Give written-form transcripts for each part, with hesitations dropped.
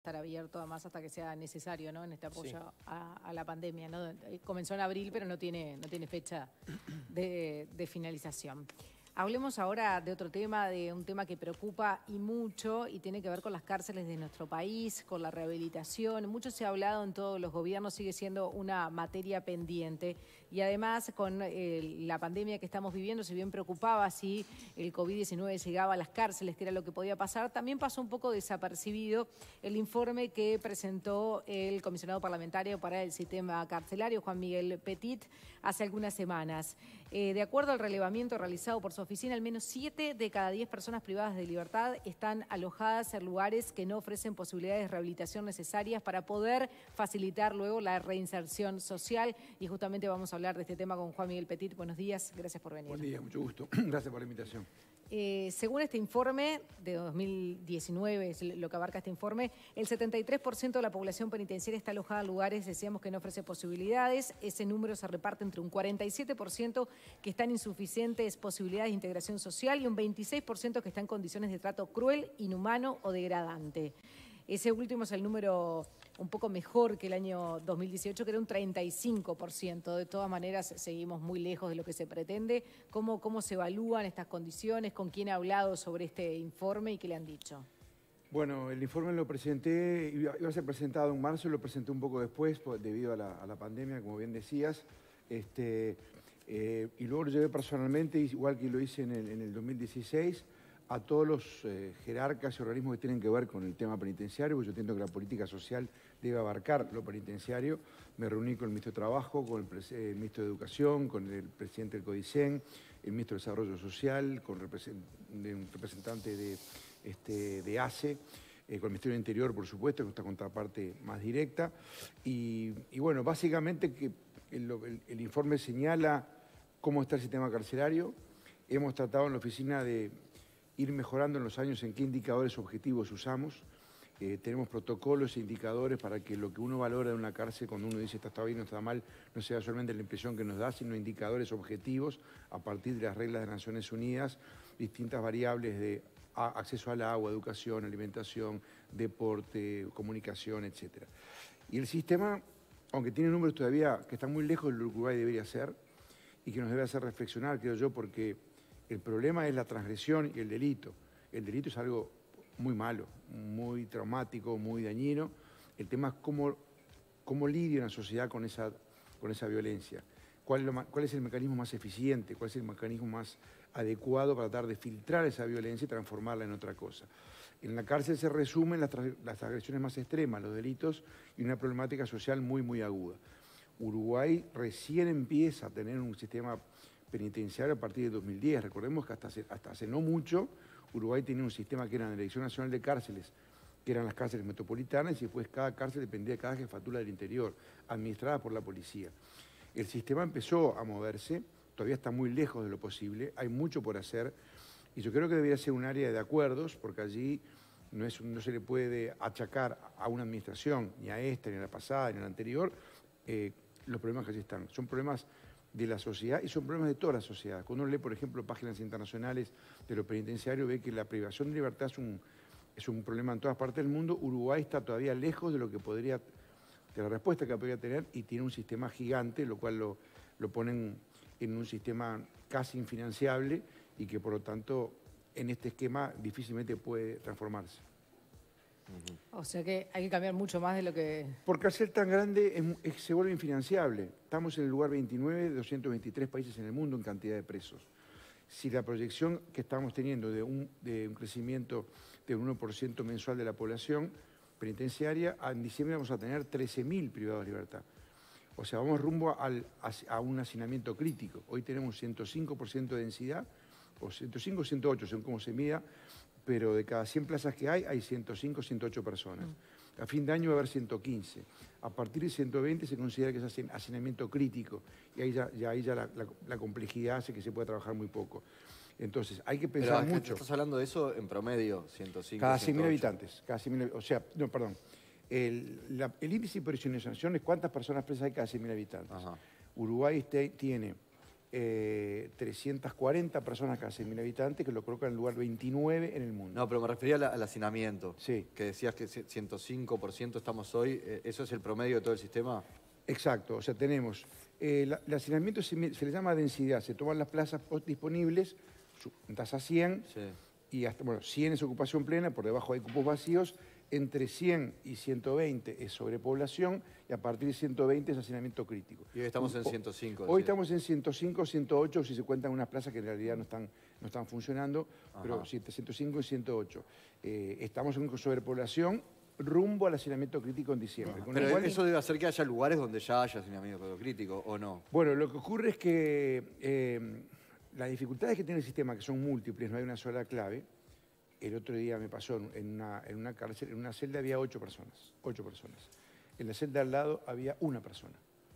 estar abierto además hasta que sea necesario, ¿no? En este apoyo a la pandemia, ¿no? Comenzó en abril, pero no tiene fecha de finalización. Hablemos ahora de otro tema, de un tema que preocupa y mucho y tiene que ver con las cárceles de nuestro país, con la rehabilitación. Mucho se ha hablado en todos los gobiernos, sigue siendo una materia pendiente. Y además con la pandemia que estamos viviendo, si bien preocupaba si el COVID-19 llegaba a las cárceles, que era lo que podía pasar, también pasó un poco desapercibido el informe que presentó el comisionado parlamentario para el sistema carcelario, Juan Miguel Petit, hace algunas semanas. De acuerdo al relevamiento realizado por su oficina, al menos 7 de cada 10 personas privadas de libertad están alojadas en lugares que no ofrecen posibilidades de rehabilitación necesarias para poder facilitar luego la reinserción social. Y justamente vamos a hablar de este tema con Juan Miguel Petit. Buenos días, gracias por venir. Buen día, mucho gusto. Gracias por la invitación. Según este informe de 2019, es lo que abarca este informe, el 73% de la población penitenciaria está alojada en lugares, decíamos, que no ofrece posibilidades. Ese número se reparte entre un 47% que está en insuficientes posibilidades de integración social y un 26% que está en condiciones de trato cruel, inhumano o degradante. Ese último es el número un poco mejor que el año 2018, que era un 35%. De todas maneras, seguimos muy lejos de lo que se pretende. ¿Cómo se evalúan estas condiciones? ¿Con quién ha hablado sobre este informe y qué le han dicho? Bueno, el informe lo presenté, iba a ser presentado en marzo, lo presenté un poco después debido a la pandemia, como bien decías. Y luego lo llevé personalmente, igual que lo hice en el 2016, a todos los jerarcas y organismos que tienen que ver con el tema penitenciario, porque yo entiendo que la política social debe abarcar lo penitenciario. Me reuní con el ministro de Trabajo, con el ministro de Educación, con el presidente del CODICEN, el ministro de Desarrollo Social, con un representante de ACE, con el Ministerio del Interior, por supuesto, con esta contraparte más directa. Y bueno, básicamente que el informe señala cómo está el sistema carcelario. Hemos tratado en la oficina de ir mejorando en los años en qué indicadores objetivos usamos. Tenemos protocolos e indicadores para que lo que uno valora de una cárcel, cuando uno dice está bien o está mal, no sea solamente la impresión que nos da, sino indicadores objetivos a partir de las reglas de las Naciones Unidas, distintas variables de acceso al agua, educación, alimentación, deporte, comunicación, etc. Y el sistema, aunque tiene números todavía que están muy lejos de lo que Uruguay debería ser y que nos debe hacer reflexionar, creo yo, porque el problema es la transgresión y el delito. El delito es algo muy malo, muy traumático, muy dañino. El tema es cómo lidia una sociedad con esa violencia. ¿Cuál es el mecanismo más eficiente? ¿Cuál es el mecanismo más adecuado para tratar de filtrar esa violencia y transformarla en otra cosa? En la cárcel se resumen las agresiones más extremas, los delitos y una problemática social muy, muy aguda. Uruguay recién empieza a tener un sistema penitenciario a partir de 2010. Recordemos que hasta hace no mucho Uruguay tenía un sistema que era la Dirección Nacional de Cárceles, que eran las cárceles metropolitanas, y después cada cárcel dependía de cada jefatura del interior, administrada por la policía. El sistema empezó a moverse, todavía está muy lejos de lo posible, hay mucho por hacer, y yo creo que debería ser un área de acuerdos, porque allí no se le puede achacar a una administración, ni a esta, ni a la pasada, ni a la anterior, los problemas que allí están. Son problemas de la sociedad y son problemas de toda la sociedad. Cuando uno lee, por ejemplo, páginas internacionales de lo penitenciario, ve que la privación de libertad es un problema en todas partes del mundo. Uruguay está todavía lejos de lo que podría, de la respuesta que podría tener, y tiene un sistema gigante, lo cual lo ponen en un sistema casi infinanciable y que, por lo tanto, en este esquema difícilmente puede transformarse. O sea que hay que cambiar mucho más de lo que... Porque al ser tan grande se vuelve infinanciable. Estamos en el lugar 29 de 223 países en el mundo en cantidad de presos. Si la proyección que estamos teniendo de un crecimiento de un 1% mensual de la población penitenciaria, en diciembre vamos a tener 13.000 privados de libertad. O sea, vamos rumbo a un hacinamiento crítico. Hoy tenemos 105% de densidad, o 105 o 108, según cómo se mida, pero de cada 100 plazas que hay 105, 108 personas. A fin de año va a haber 115. A partir de 120 se considera que es hacinamiento crítico, y ahí ya la complejidad hace que se pueda trabajar muy poco. Entonces, hay que pensar mucho. ¿Estás hablando de eso en promedio? 105, cada 108. 100.000 habitantes. Cada 100.000, o sea, no, perdón. El índice de prisionerización es cuántas personas presas hay cada 100.000 habitantes. Ajá. Uruguay tiene 340 personas cada 100.000 habitantes, que lo colocan en el lugar 29 en el mundo. No, pero me refería al hacinamiento. Sí. Que decías que 105% estamos hoy. ¿Eso es el promedio de todo el sistema? Exacto, o sea, tenemos, el hacinamiento se le llama densidad, se toman las plazas disponibles, en tasa 100, Sí. y hasta, bueno, 100 es ocupación plena, por debajo hay cupos vacíos, entre 100 y 120 es sobrepoblación, y a partir de 120 es hacinamiento crítico. Y hoy estamos en 105. Hoy estamos en 105, 108, si se cuentan unas plazas que en realidad no están funcionando, Ajá. pero 105 y 108. Estamos en sobrepoblación, rumbo al hacinamiento crítico en diciembre. Con lo Pero cual, eso debe hacer que haya lugares donde ya haya hacinamiento crítico, ¿o no? bueno, lo que ocurre es que las dificultades que tiene el sistema, que son múltiples, no hay una sola clave. El otro día me pasó en una cárcel, en una celda había 8 personas. En la celda al lado había una persona.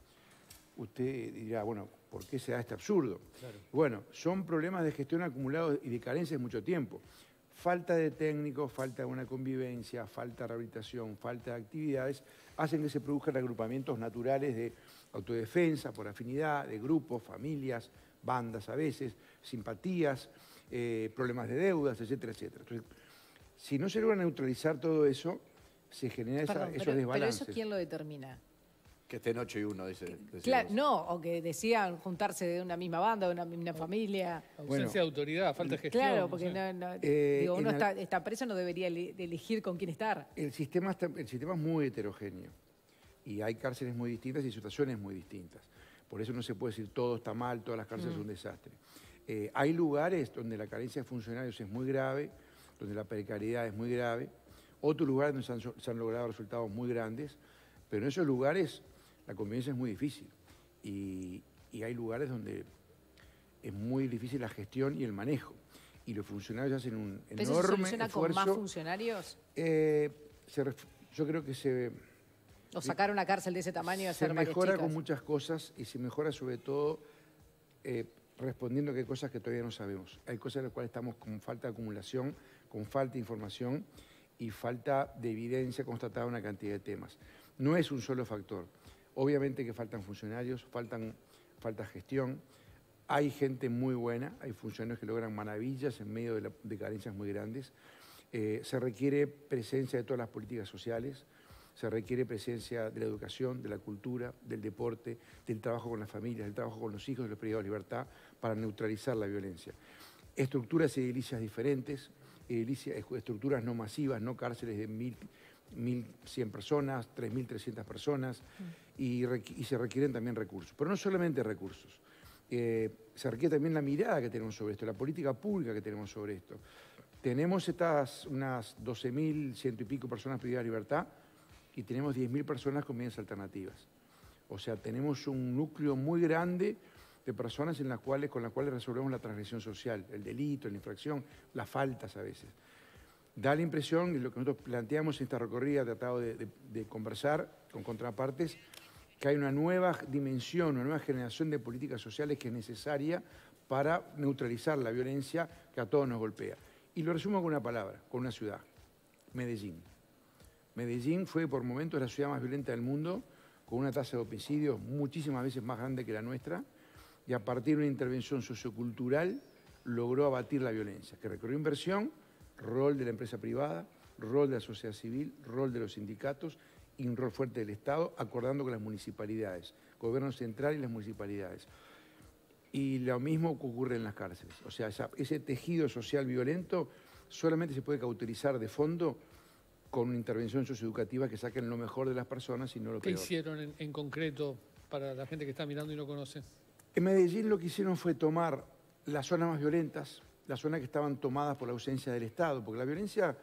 Usted dirá, bueno, ¿por qué se da este absurdo? Claro. Bueno, son problemas de gestión acumulados y de carencias de mucho tiempo. Falta de técnicos, falta de una convivencia, falta de rehabilitación, falta de actividades, hacen que se produzcan agrupamientos naturales de autodefensa, por afinidad, de grupos, familias, bandas a veces, simpatías, problemas de deudas, etcétera, etcétera. Entonces, si no se logra neutralizar todo eso, se genera esos desbalances. Pero eso, ¿quién lo determina? Que estén 8 y 1, dice. Claro, no, o que decían juntarse de una misma banda, de una misma familia. Ausencia de autoridad, falta de gestión. Claro, porque digo, uno está preso, no debería elegir con quién estar. El sistema es muy heterogéneo y hay cárceles muy distintas y situaciones muy distintas. Por eso no se puede decir todo está mal, todas las cárceles son un desastre. Hay lugares donde la carencia de funcionarios es muy grave, donde la precariedad es muy grave, otros lugares donde se han logrado resultados muy grandes, pero en esos lugares la convivencia es muy difícil y hay lugares donde es muy difícil la gestión y el manejo. Y los funcionarios hacen un enorme esfuerzo. ¿Eso se soluciona con más funcionarios? Yo creo que O sacar una cárcel de ese tamaño y hacer varias se mejora chicas. con muchas cosas y se mejora sobre todo respondiendo que hay cosas que todavía no sabemos. Hay cosas en las cuales estamos con falta de acumulación, con falta de información y falta de evidencia constatada en una cantidad de temas. No es un solo factor. Obviamente que faltan funcionarios, falta gestión. Hay gente muy buena, hay funcionarios que logran maravillas en medio de carencias muy grandes. Se requiere presencia de todas las políticas sociales, se requiere presencia de la educación, de la cultura, del deporte, del trabajo con las familias, del trabajo con los hijos de los privados de libertad para neutralizar la violencia. Estructuras edilicias diferentes, estructuras no masivas, no cárceles de 1.100 personas, 3.300 personas, y se requieren también recursos. Pero no solamente recursos, se requiere también la mirada que tenemos sobre esto, la política pública que tenemos sobre esto. Tenemos unas 12.100 y pico personas privadas de libertad y tenemos 10.000 personas con medidas alternativas. O sea, tenemos un núcleo muy grande de personas con las cuales resolvemos la transgresión social, el delito, la infracción, las faltas a veces. Da la impresión, y lo que nosotros planteamos en esta recorrida, tratado de conversar con contrapartes, que hay una nueva dimensión, una nueva generación de políticas sociales que es necesaria para neutralizar la violencia que a todos nos golpea. Y lo resumo con una palabra, con una ciudad, Medellín. Medellín fue por momentos la ciudad más violenta del mundo, con una tasa de homicidios muchísimas veces más grande que la nuestra, y a partir de una intervención sociocultural logró abatir la violencia, que requirió inversión, rol de la empresa privada, rol de la sociedad civil, rol de los sindicatos y un rol fuerte del Estado, acordando con las municipalidades, gobierno central y las municipalidades. Y lo mismo ocurre en las cárceles. O sea, ese tejido social violento solamente se puede cauterizar de fondo con una intervención socioeducativa que saquen lo mejor de las personas y no lo peor. ¿Qué hicieron en concreto para la gente que está mirando y no conoce? En Medellín lo que hicieron fue tomar las zonas más violentas, las zonas que estaban tomadas por la ausencia del Estado, porque la violencia,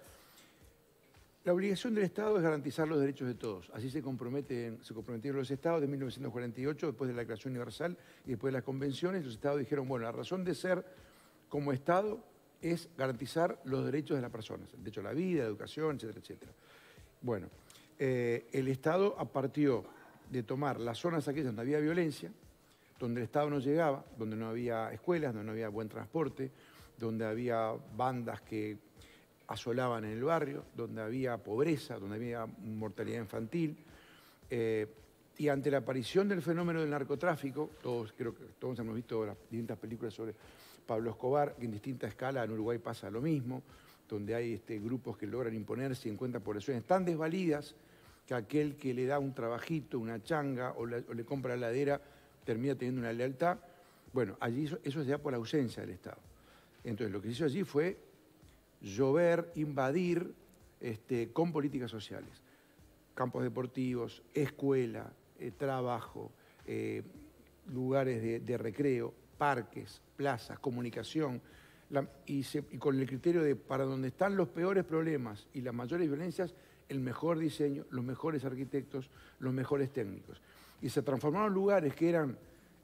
la obligación del Estado es garantizar los derechos de todos. Así se comprometieron los Estados de 1948, después de la Declaración Universal y después de las convenciones. Los Estados dijeron, bueno, la razón de ser como Estado es garantizar los derechos de las personas, el derecho a la vida, a la educación, etcétera, etcétera. Bueno, el Estado partió de tomar las zonas aquellas donde había violencia, donde el Estado no llegaba, donde no había escuelas, donde no había buen transporte, donde había bandas que asolaban en el barrio, donde había pobreza, donde había mortalidad infantil, Y ante la aparición del fenómeno del narcotráfico, creo que todos hemos visto las distintas películas sobre Pablo Escobar, que en distinta escala en Uruguay pasa lo mismo, donde hay grupos que logran imponerse y encuentran poblaciones tan desvalidas que aquel que le da un trabajito, una changa o le compra la heladera termina teniendo una lealtad. Bueno, allí eso se da por ausencia del Estado. Entonces, lo que se hizo allí fue llover, invadir con políticas sociales. Campos deportivos, escuela, trabajo, lugares de recreo, parques, plazas, comunicación, y con el criterio de para donde están los peores problemas y las mayores violencias, el mejor diseño, los mejores arquitectos, los mejores técnicos. Y se transformaron lugares que eran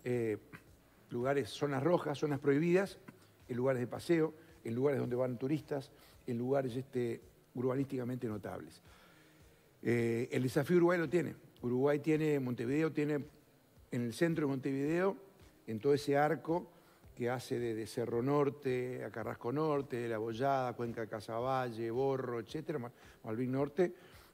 zonas rojas, zonas prohibidas, en lugares de paseo, en lugares donde van turistas, en lugares urbanísticamente notables. El desafío Uruguay lo tiene. Montevideo tiene en el centro de Montevideo, en todo ese arco que hace de Cerro Norte a Carrasco Norte, de La Bollada, Cuenca de Casaballe, Borro, etcétera, Malvin Norte,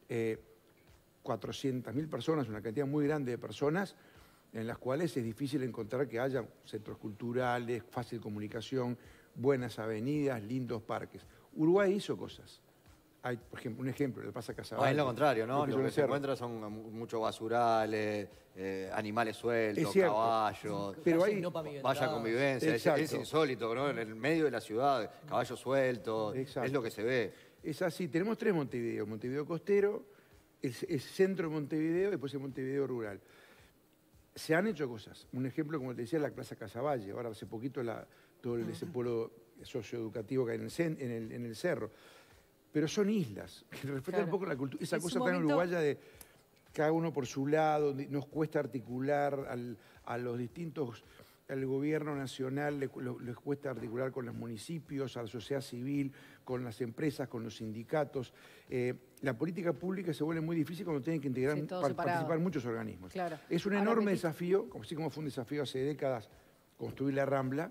400.000 personas, una cantidad muy grande de personas, en las cuales es difícil encontrar que haya centros culturales, fácil comunicación, buenas avenidas, lindos parques. Uruguay hizo cosas. Hay, por ejemplo, un ejemplo, la Plaza Casaballe. Es lo contrario, ¿no? Lo que se encuentra son muchos basurales, animales sueltos, caballos, pero hay vaya convivencia. Es insólito, ¿no? En el medio de la ciudad, caballos sueltos, es lo que se ve. Es así, tenemos 3 Montevideo. Montevideo costero, el centro de Montevideo y después el Montevideo rural. Se han hecho cosas. Un ejemplo, como te decía, la Plaza Casaballe. Ahora hace poquito todo ese pueblo socioeducativo que hay en el cerro. Pero son islas, que respetan un poco la cultura. Esa cosa tan uruguaya de cada uno por su lado, nos cuesta articular a los distintos, al gobierno nacional les cuesta articular con los municipios, a la sociedad civil, con las empresas, con los sindicatos. La política pública se vuelve muy difícil cuando tienen que integrar, participar muchos organismos. Claro. Es un enorme desafío, así como fue un desafío hace décadas construir la Rambla.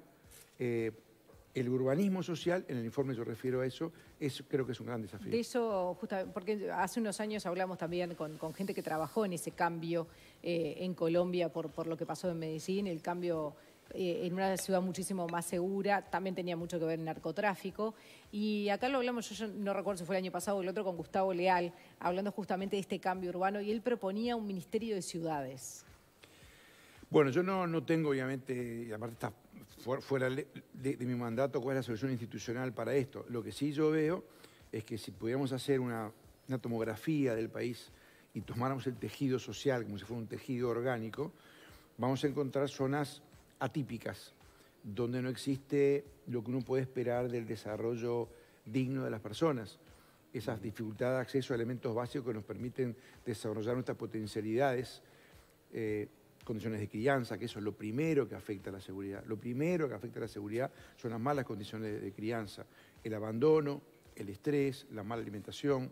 El urbanismo social, en el informe yo refiero a eso, creo que es un gran desafío. De eso, justamente, porque hace unos años hablamos también con gente que trabajó en ese cambio en Colombia por lo que pasó en Medellín, el cambio en una ciudad muchísimo más segura, también tenía mucho que ver el narcotráfico. Y acá lo hablamos, yo no recuerdo si fue el año pasado o el otro, con Gustavo Leal, hablando justamente de este cambio urbano, y él proponía un ministerio de ciudades. Bueno, yo no tengo, obviamente, y aparte está fuera de mi mandato, cuál es la solución institucional para esto. Lo que sí yo veo es que si pudiéramos hacer una tomografía del país y tomáramos el tejido social como si fuera un tejido orgánico, vamos a encontrar zonas atípicas, donde no existe lo que uno puede esperar del desarrollo digno de las personas. Esas dificultades de acceso a elementos básicos que nos permiten desarrollar nuestras potencialidades, condiciones de crianza, que eso es lo primero que afecta a la seguridad. Lo primero que afecta a la seguridad son las malas condiciones de crianza, el abandono, el estrés, la mala alimentación,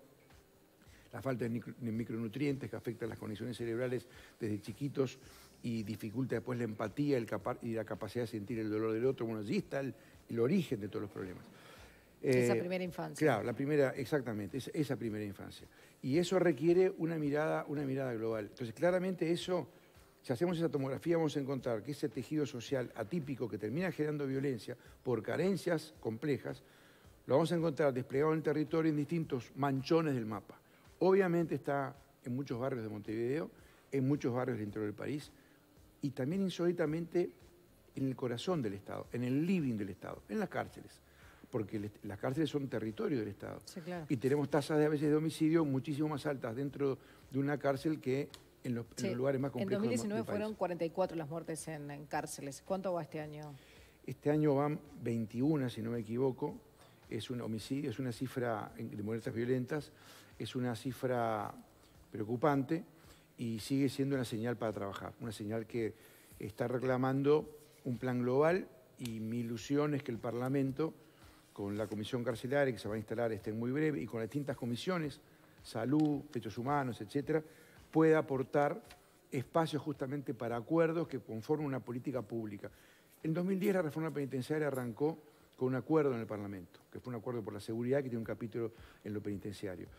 la falta de micronutrientes que afectan las condiciones cerebrales desde chiquitos y dificulta después la empatía y la capacidad de sentir el dolor del otro. Bueno, allí está el origen de todos los problemas. Esa primera infancia. Claro, exactamente, esa primera infancia. Y eso requiere una mirada global. Entonces, claramente eso, si hacemos esa tomografía, vamos a encontrar que ese tejido social atípico que termina generando violencia por carencias complejas, lo vamos a encontrar desplegado en el territorio en distintos manchones del mapa. Obviamente está en muchos barrios de Montevideo, en muchos barrios del interior del país, y también insólitamente en el corazón del Estado, en el living del Estado, en las cárceles, porque las cárceles son territorio del Estado. Sí, claro. Y tenemos tasas de a veces de homicidio muchísimo más altas dentro de una cárcel que en los lugares más complejos. En 2019 fueron 44 las muertes en cárceles. ¿Cuánto va este año? Este año van 21, si no me equivoco. Es un homicidio, es una cifra de muertes violentas, es una cifra preocupante y sigue siendo una señal para trabajar, una señal que está reclamando un plan global, y mi ilusión es que el Parlamento, con la Comisión Carcelaria que se va a instalar en muy breve y con las distintas comisiones, salud, derechos humanos, etcétera, pueda aportar espacios justamente para acuerdos que conformen una política pública. En 2010 la reforma penitenciaria arrancó con un acuerdo en el Parlamento, que fue un acuerdo por la seguridad que tiene un capítulo en lo penitenciario.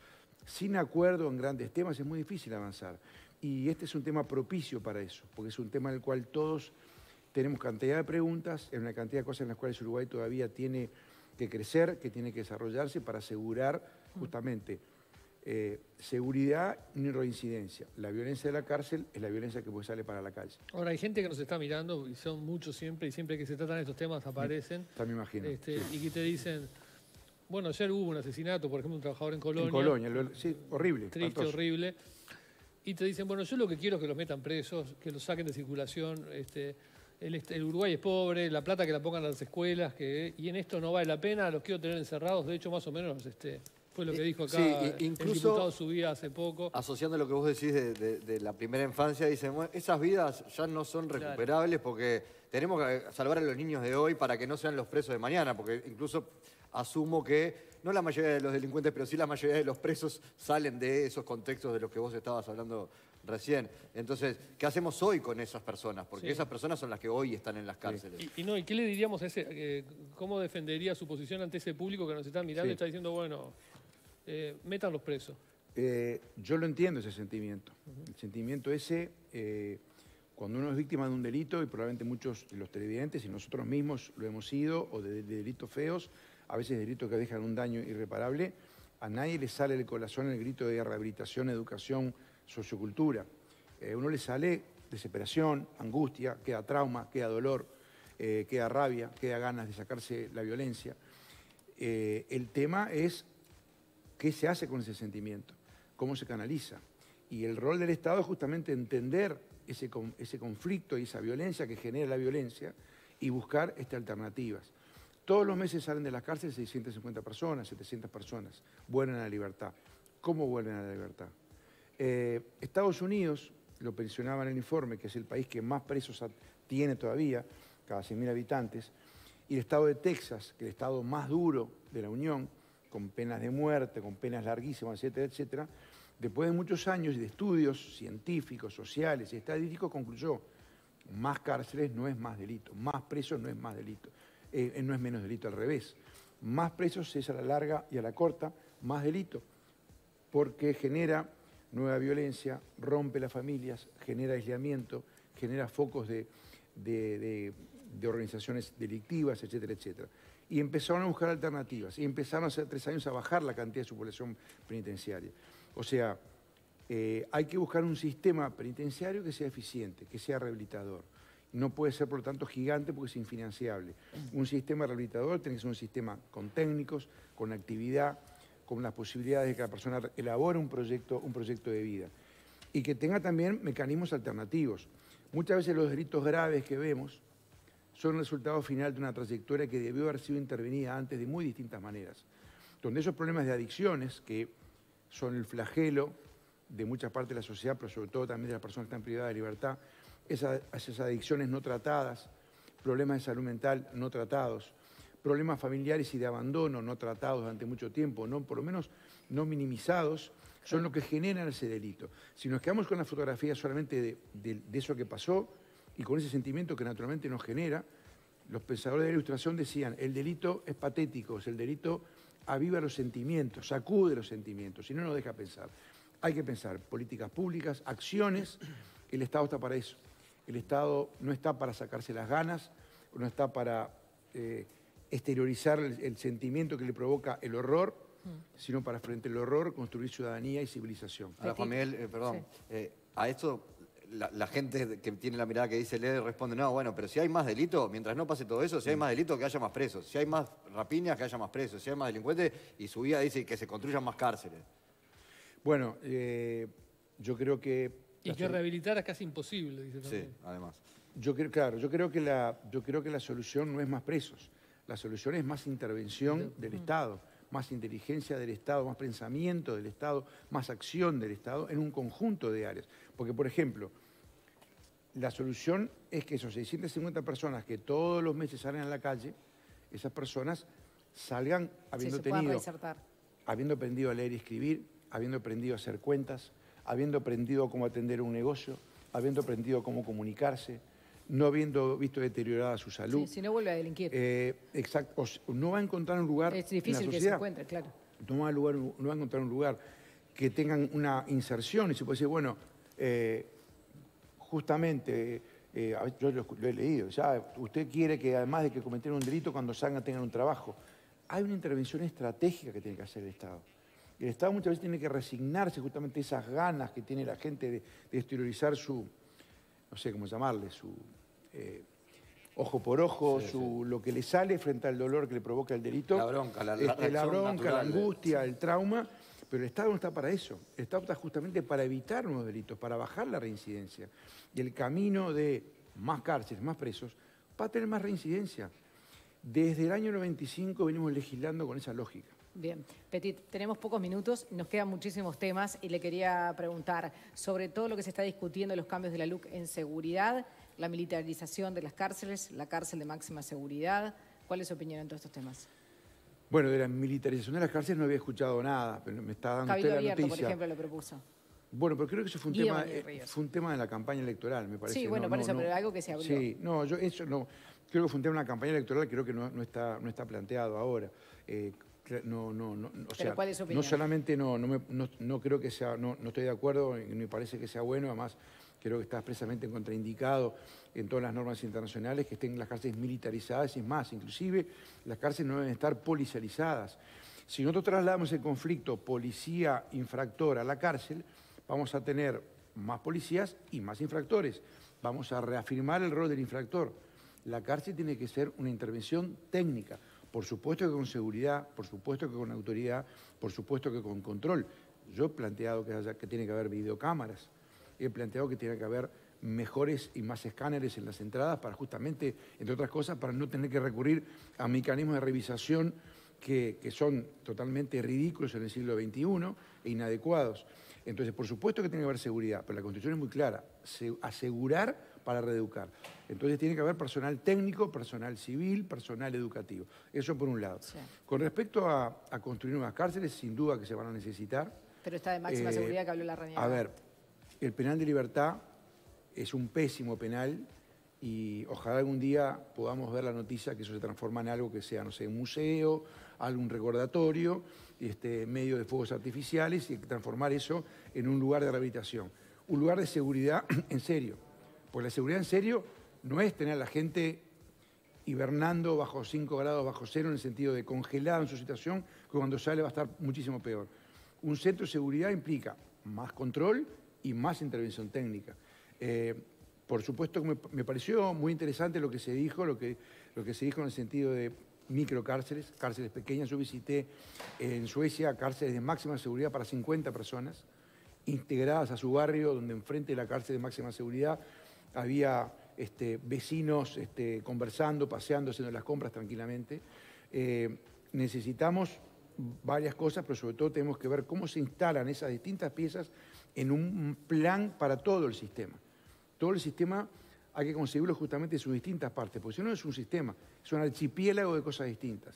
sin acuerdo en grandes temas es muy difícil avanzar. Y este es un tema propicio para eso, porque es un tema en el cual todos tenemos cantidad de preguntas, en una cantidad de cosas en las cuales Uruguay todavía tiene que crecer, que tiene que desarrollarse para asegurar justamente seguridad ni reincidencia. La violencia de la cárcel es la violencia que pues sale para la calle. Ahora, hay gente que nos está mirando, y son muchos siempre, y siempre que se tratan estos temas aparecen. Me imagino. Y que te dicen, bueno, ayer hubo un asesinato, por ejemplo, un trabajador en Colonia. En Colonia, sí, horrible. Triste, espantoso. horrible. Y te dicen, bueno, yo lo que quiero es que los metan presos, que los saquen de circulación. El Uruguay es pobre, la plata que la pongan a las escuelas, y en esto no vale la pena, los quiero tener encerrados. De hecho, más o menos fue lo que dijo acá incluso, el diputado Subía hace poco. Asociando lo que vos decís de la primera infancia, dicen, bueno, esas vidas ya no son recuperables porque tenemos que salvar a los niños de hoy para que no sean los presos de mañana, porque incluso asumo que no la mayoría de los delincuentes, pero sí la mayoría de los presos salen de esos contextos de los que vos estabas hablando recién. Entonces, ¿qué hacemos hoy con esas personas? Porque esas personas son las que hoy están en las cárceles. ¿Y qué le diríamos a ese, cómo defendería su posición ante ese público que nos está mirando y está diciendo, bueno, metan los presos? Yo lo entiendo ese sentimiento. El sentimiento ese, cuando uno es víctima de un delito, y probablemente muchos de los televidentes y nosotros mismos lo hemos sido, o de delitos feos, a veces delitos que dejan un daño irreparable, a nadie le sale del corazón el grito de rehabilitación, educación, sociocultura. Uno le sale desesperación, angustia, queda trauma, queda dolor, queda rabia, queda ganas de sacarse la violencia. El tema es qué se hace con ese sentimiento, cómo se canaliza. Y el rol del Estado es justamente entender ese conflicto y esa violencia que genera la violencia y buscar alternativas. Todos los meses salen de las cárceles 650 personas, 700 personas, vuelven a la libertad. ¿Cómo vuelven a la libertad? Estados Unidos, lo mencionaba en el informe, que es el país que más presos tiene todavía, cada 100.000 habitantes, y el estado de Texas, que es el estado más duro de la Unión, con penas de muerte, con penas larguísimas, etcétera, etcétera, después de muchos años de estudios científicos, sociales y estadísticos, concluyó, más cárceles no es más delito, más presos no es más delito, no es menos delito, al revés. Más presos es a la larga y a la corta, más delito, porque genera nueva violencia, rompe las familias, genera aislamiento, genera focos de organizaciones delictivas, etcétera, etcétera. Y empezaron a buscar alternativas, y empezaron hace 3 años a bajar la cantidad de su población penitenciaria. O sea, hay que buscar un sistema penitenciario que sea eficiente, que sea rehabilitador. No puede ser, por lo tanto, gigante porque es infinanciable. Un sistema rehabilitador tiene que ser un sistema con técnicos, con actividad, con las posibilidades de que la persona elabore un proyecto de vida. Y que tenga también mecanismos alternativos. Muchas veces los delitos graves que vemos son el resultado final de una trayectoria que debió haber sido intervenida antes de muy distintas maneras. Donde esos problemas de adicciones, que son el flagelo de muchas partes de la sociedad, pero sobre todo también de las personas que están privadas de libertad, esas adicciones no tratadas, problemas de salud mental no tratados, problemas familiares y de abandono no tratados durante mucho tiempo, por lo menos no minimizados, son lo que generan ese delito. Si nos quedamos con la fotografía solamente de eso que pasó y con ese sentimiento que naturalmente nos genera, los pensadores de la Ilustración decían, el delito es patético, el delito aviva los sentimientos, sacude los sentimientos y no nos deja pensar. Hay que pensar políticas públicas, acciones, el Estado está para eso. El Estado no está para sacarse las ganas, no está para exteriorizar el sentimiento que le provoca el horror, sino para frente al horror construir ciudadanía y civilización. Ahora, Juan Miguel, perdón, a esto la gente que tiene la mirada que dice le responde, no, bueno, pero si hay más delito, mientras no pase todo eso, si hay más delito, que haya más presos, si hay más rapiñas, que haya más presos, si hay más delincuentes, y su vida dice que se construyan más cárceles. Bueno, yo creo que... Y que rehabilitar es casi imposible, dice también. Sí, además. Yo creo que la solución no es más presos, la solución es más intervención del Estado, más inteligencia del Estado, más pensamiento del Estado, más acción del Estado en un conjunto de áreas. Porque, por ejemplo, la solución es que esos 650 personas que todos los meses salen a la calle, esas personas salgan habiendo aprendido a leer y escribir, habiendo aprendido a hacer cuentas, habiendo aprendido cómo atender un negocio, habiendo aprendido cómo comunicarse, no habiendo visto deteriorada su salud. Sí, si no vuelve a delinquir. Exacto. No va a encontrar un lugar es difícil en la sociedad. que se encuentre, claro. No va a encontrar un lugar. que tengan una inserción y se puede decir, bueno, justamente, yo lo he leído, ya usted quiere que además de que cometieron un delito, cuando salgan tengan un trabajo. Hay una intervención estratégica que tiene que hacer el Estado. El Estado muchas veces tiene que resignarse justamente a esas ganas que tiene la gente de exteriorizar su, no sé cómo llamarle, su ojo por ojo, lo que le sale frente al dolor que le provoca el delito. La bronca, la angustia, el trauma. Pero el Estado no está para eso. El Estado está justamente para evitar nuevos delitos, para bajar la reincidencia. Y el camino de más cárceles, más presos, va a tener más reincidencia. Desde el año 95 venimos legislando con esa lógica. Bien, Petit, tenemos pocos minutos, nos quedan muchísimos temas y le quería preguntar sobre todo lo que se está discutiendo, los cambios de la LUC en seguridad, la militarización de las cárceles, la cárcel de máxima seguridad. ¿Cuál es su opinión en todos estos temas? Bueno, de la militarización de las cárceles no había escuchado nada, pero me está dando usted la Abierto, noticia. por ejemplo, lo propuso. Bueno, pero creo que eso fue un tema de la campaña electoral, me parece. Sí, bueno, por eso, pero algo que se habló. Sí, no, yo eso no. Creo que fue un tema de la campaña electoral, creo que no está planteado ahora. O sea, ¿cuál es su opinión? No solamente no creo que sea, no estoy de acuerdo, me parece que sea bueno, además creo que está expresamente contraindicado en todas las normas internacionales que estén las cárceles militarizadas y es más, inclusive las cárceles no deben estar policializadas. Si nosotros trasladamos el conflicto policía-infractor a la cárcel, vamos a tener más policías y más infractores. Vamos a reafirmar el rol del infractor. La cárcel tiene que ser una intervención técnica, por supuesto que con seguridad, por supuesto que con autoridad, por supuesto que con control. Yo he planteado que tiene que haber videocámaras, he planteado que tiene que haber mejores y más escáneres en las entradas para justamente, entre otras cosas, para no tener que recurrir a mecanismos de revisación que son totalmente ridículos en el siglo XXI e inadecuados. Entonces, por supuesto que tiene que haber seguridad, pero la Constitución es muy clara, asegurar para reeducar. Entonces tiene que haber personal técnico, personal civil, personal educativo. Eso por un lado. Sí. Con respecto a construir nuevas cárceles, sin duda que se van a necesitar. Pero está de máxima seguridad que habló la Larrañaga. A ver, el penal de libertad es un pésimo penal y ojalá algún día podamos ver la noticia que eso se transforma en algo que sea, no sé, un museo, algún recordatorio, medio de fuegos artificiales y transformar eso en un lugar de rehabilitación. Un lugar de seguridad en serio. Porque la seguridad en serio no es tener a la gente hibernando bajo 5 grados bajo cero en el sentido de congelada en su situación, que cuando sale va a estar muchísimo peor. Un centro de seguridad implica más control y más intervención técnica. Por supuesto que me pareció muy interesante lo que se dijo, lo que se dijo en el sentido de microcárceles, cárceles pequeñas. Yo visité en Suecia cárceles de máxima seguridad para 50 personas, integradas a su barrio, donde enfrente de la cárcel de máxima seguridad había vecinos conversando, paseando, haciendo las compras tranquilamente. Necesitamos varias cosas, pero sobre todo tenemos que ver cómo se instalan esas distintas piezas en un plan para todo el sistema. Todo el sistema hay que conseguirlo justamente en sus distintas partes, porque si no es un sistema, es un archipiélago de cosas distintas.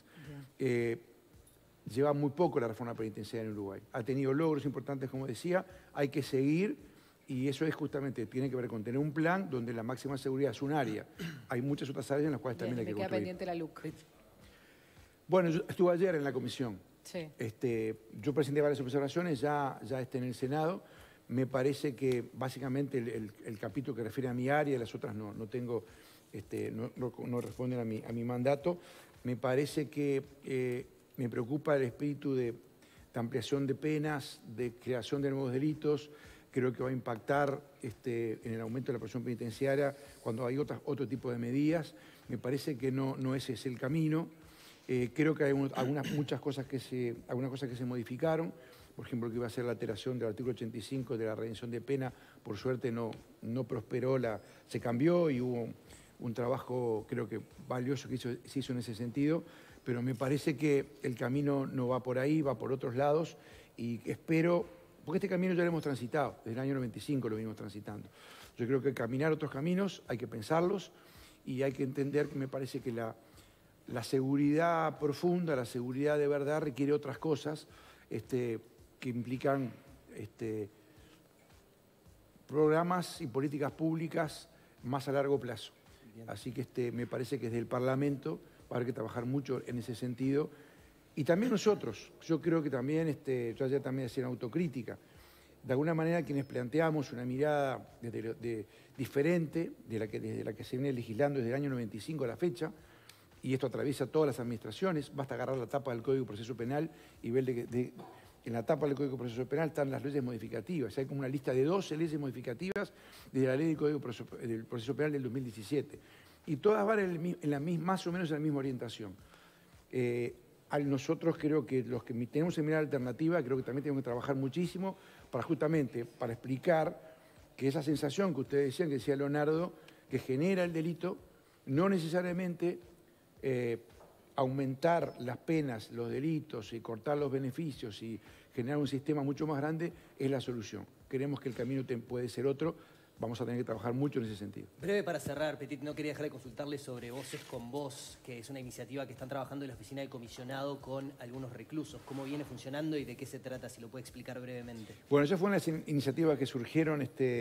Lleva muy poco la reforma penitenciaria en Uruguay. Ha tenido logros importantes, como decía, hay que seguir. Y eso es justamente, tiene que ver con tener un plan donde la máxima seguridad es un área. Hay muchas otras áreas en las cuales también hay que construir. Me queda pendiente la LUC. Bueno, yo estuve ayer en la comisión. Sí. Yo presenté varias observaciones, ya en el Senado. Me parece que básicamente el capítulo que refiere a mi área, las otras no tengo, no responden a mi mandato. Me parece que me preocupa el espíritu de ampliación de penas, de creación de nuevos delitos. Creo que va a impactar en el aumento de la presión penitenciaria cuando hay otro tipo de medidas. Me parece que no ese es el camino. Creo que hay muchas cosas que se modificaron. Por ejemplo, que iba a ser la alteración del artículo 85 de la redención de pena. Por suerte no prosperó, se cambió y hubo un trabajo, creo que valioso que se hizo en ese sentido. Pero me parece que el camino no va por ahí, va por otros lados. Y espero... Porque este camino ya lo hemos transitado, desde el año 95 lo venimos transitando. Yo creo que caminar otros caminos hay que pensarlos y hay que entender que me parece que la seguridad profunda, la seguridad de verdad requiere otras cosas que implican programas y políticas públicas más a largo plazo. Bien. Así que me parece que desde el Parlamento va a haber que trabajar mucho en ese sentido Y también nosotros, yo creo que también, yo ayer también hacía una autocrítica, de alguna manera quienes planteamos una mirada diferente desde la que se viene legislando desde el año 95 a la fecha, y esto atraviesa todas las administraciones, basta agarrar la tapa del Código de Proceso Penal y ver en la tapa del Código de Proceso Penal están las leyes modificativas. Hay como una lista de 12 leyes modificativas desde la ley del Código del Proceso Penal del 2017. Y todas van más o menos en la misma orientación. Nosotros creo que los que tenemos en mirada alternativa, creo que también tenemos que trabajar muchísimo para explicar que esa sensación que ustedes decían, que decía Leonardo, que genera el delito, no necesariamente aumentar las penas, los delitos y cortar los beneficios y generar un sistema mucho más grande es la solución. Creemos que el camino puede ser otro, vamos a tener que trabajar mucho en ese sentido. Breve para cerrar, Petit, no quería dejar de consultarle sobre Voces con Voz, que es una iniciativa que están trabajando en la oficina de comisionado con algunos reclusos. ¿Cómo viene funcionando y de qué se trata? Si lo puede explicar brevemente. Bueno, esas fueron las iniciativas que surgieron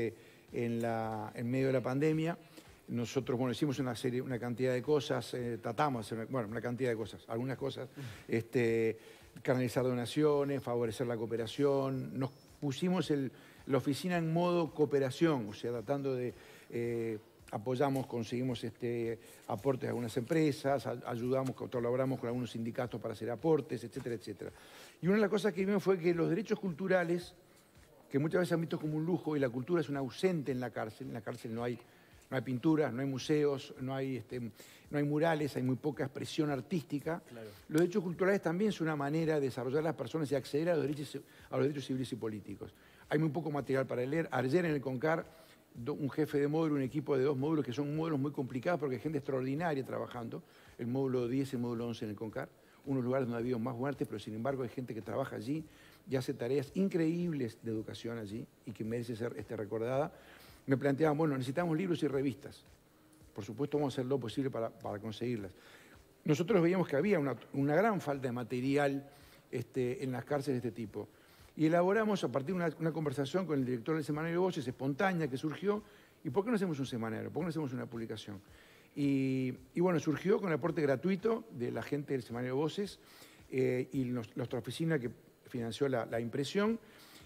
en medio de la pandemia. Nosotros, bueno, hicimos una cantidad de cosas, tratamos de hacer una cantidad de cosas, algunas cosas, canalizar donaciones, favorecer la cooperación, nos pusimos la oficina en modo cooperación, o sea, tratando de, apoyamos, conseguimos aportes de algunas empresas, colaboramos con algunos sindicatos para hacer aportes, etcétera, etcétera. Y una de las cosas que vimos fue que los derechos culturales, que muchas veces han visto como un lujo, y la cultura es un ausente en la cárcel no hay pinturas, no hay museos, no hay murales, hay muy poca expresión artística. Claro. Los derechos culturales también son una manera de desarrollar a las personas y acceder a los derechos civiles y políticos. Hay muy poco material para leer. Ayer en el CONCAR, un jefe de módulo, un equipo de 2 módulos, que son módulos muy complicados porque hay gente extraordinaria trabajando, el módulo 10 y el módulo 11 en el CONCAR, unos lugares donde ha habido más muertes, pero sin embargo hay gente que trabaja allí y hace tareas increíbles de educación allí y que merece ser recordada. Me planteaban, bueno, necesitamos libros y revistas. Por supuesto vamos a hacer lo posible para conseguirlas. Nosotros veíamos que había una gran falta de material en las cárceles de este tipo. Y elaboramos a partir de una conversación con el director del Semanario Voces, espontánea, que surgió, ¿y por qué no hacemos un semanario? ¿Por qué no hacemos una publicación? Y bueno, surgió con el aporte gratuito de la gente del Semanario Voces y nuestra oficina que financió la impresión,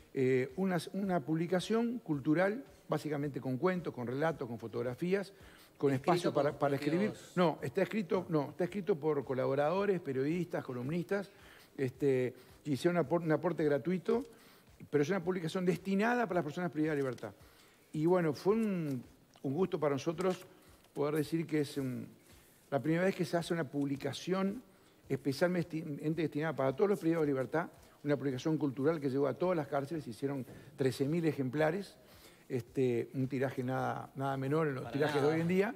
una publicación cultural, básicamente con cuentos, con relatos, con fotografías, con espacio para escribir. Está escrito por colaboradores, periodistas, columnistas, que hicieron un aporte gratuito, pero es una publicación destinada para las personas privadas de libertad. Y bueno, fue un gusto para nosotros poder decir que es la primera vez que se hace una publicación especialmente destinada para todos los privados de libertad, una publicación cultural que llegó a todas las cárceles, se hicieron 13.000 ejemplares, un tiraje nada menor en los tirajes de hoy en día,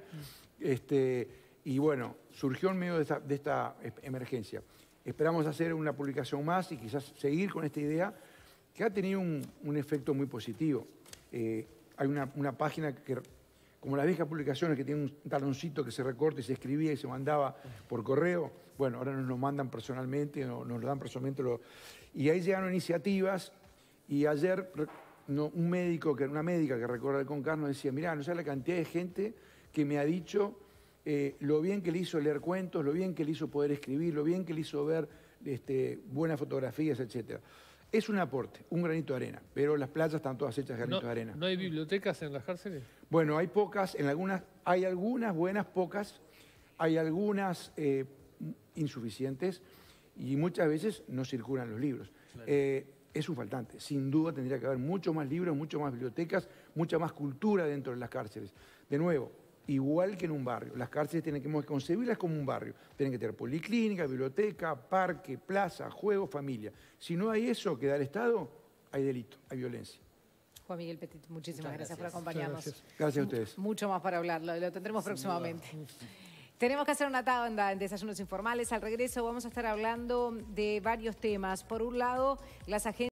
y bueno, surgió en medio de esta emergencia. Esperamos hacer una publicación más y quizás seguir con esta idea que ha tenido un efecto muy positivo. Hay una página que, como las viejas publicaciones, que tiene un taloncito que se recorta y se escribía y se mandaba por correo, bueno, ahora nos lo mandan personalmente, nos lo dan personalmente, y ahí llegaron iniciativas, y ayer una médica que recorre el CONCAR nos decía, mirá, no sabes la cantidad de gente que me ha dicho lo bien que le hizo leer cuentos, lo bien que le hizo poder escribir, lo bien que le hizo ver buenas fotografías, etc. Es un aporte, un granito de arena, pero las playas están todas hechas de granito de arena. ¿No hay bibliotecas en las cárceles? Bueno, hay pocas, hay algunas buenas, pocas, hay algunas insuficientes y muchas veces no circulan los libros. Claro. Es un faltante. Sin duda tendría que haber mucho más libros, mucho más bibliotecas, mucha más cultura dentro de las cárceles. De nuevo, igual que en un barrio. Las cárceles tienen que concebirlas como un barrio. Tienen que tener policlínica, biblioteca, parque, plaza, juego, familia. Si no hay eso que da el Estado, hay delito, hay violencia. Juan Miguel Petit, muchísimas gracias por acompañarnos. Gracias a ustedes. Mucho más para hablar, lo tendremos próximamente. Tenemos que hacer una tanda en Desayunos Informales. Al regreso vamos a estar hablando de varios temas. Por un lado, las agencias